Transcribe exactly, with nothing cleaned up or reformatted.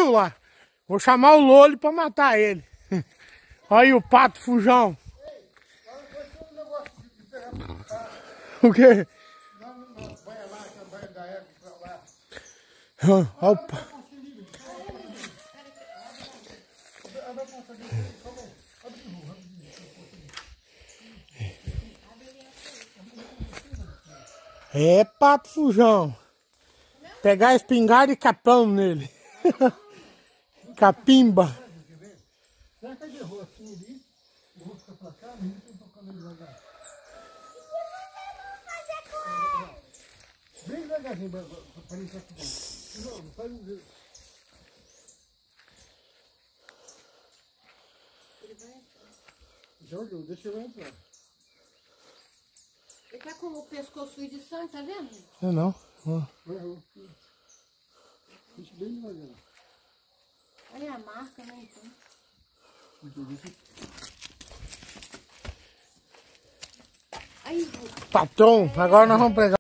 aquilo lá. Vou chamar o Loli pra matar ele. Olha aí o pato fujão. O quê? Olha o pato. É, pato fujão. Pegar a espingarda e capão nele. Capimba. Será que ele errou assim ali? Eu vou ficar pra cá, mas eu tô tocando devagar. Bem devagarzinho pra ele entrar aqui dentro. Não, não faz um... Já olhou, deixa eu entrar. Ele tá com o pescoço de sangue, tá vendo? Não, não. Ó. Deixa bem devagar. Olha a marca, né, então. Aí, Patrão, agora nós vamos pegar.